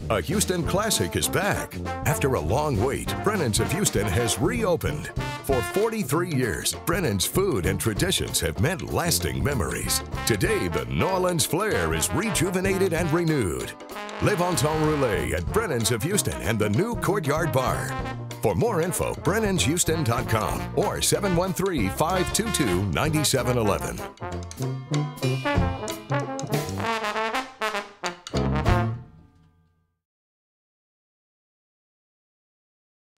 A Houston classic is back. After a long wait, Brennans of Houston has reopened. For 43 years, Brennan's food and traditions have meant lasting memories. Today, the New Orleans flair is rejuvenated and renewed. Live en temps roulé at Brennans of Houston and the new Courtyard Bar. For more info, Brennan'sHouston.com or 713-522-9711.